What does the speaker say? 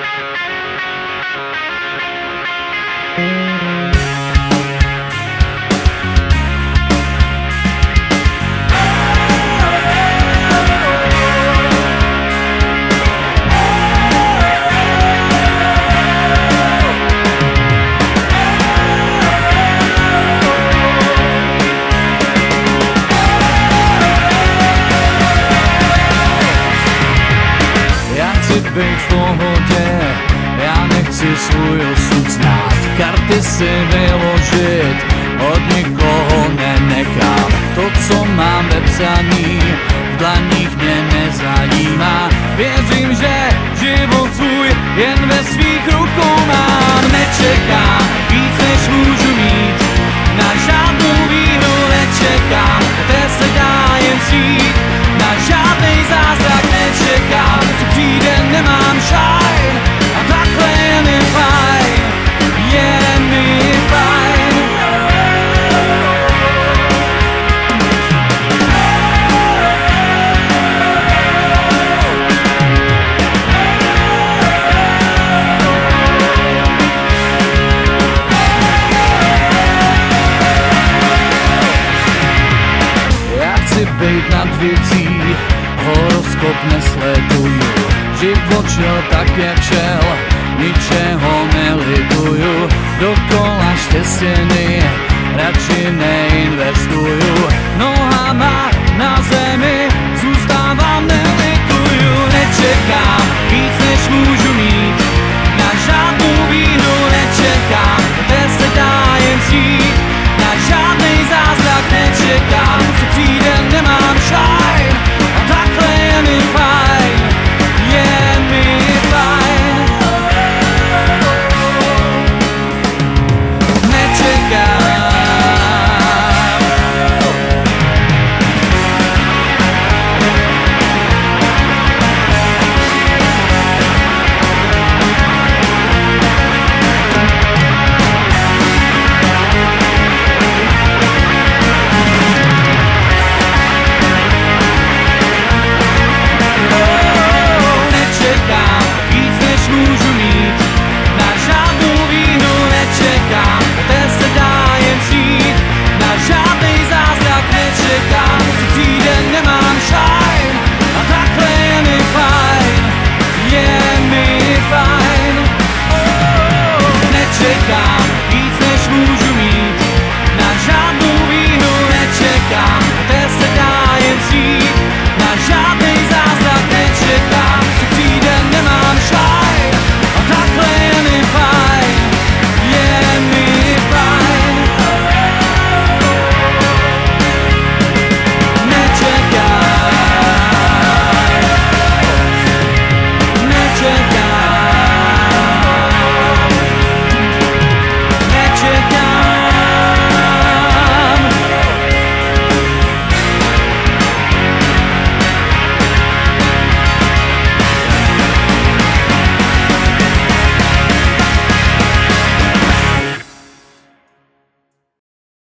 Být v pohodě, já nechci svůj osud znát. Karty si vyložit, od nikoho nenechám. To, co mám vepsaný, v dlaních mě nezajímá. Věřím, že život svůj jen ve svých rukou mám. Nečekám víc, než můžu mít, na žádnou výhru nečekám. Té se dá jen přijít, na žádnej zázrak nečekám. Co přijde, nemám šajn, a takhle je mi fajn, je mi fajn. Já chci být nad věcí, horoskop nesleduju. Život šel tak, jak šel, ničeho nelituju. Dokola štěstěny, radši neinvestuju. Nohama na zemi zůstávám, nelituju. Nečekám víc,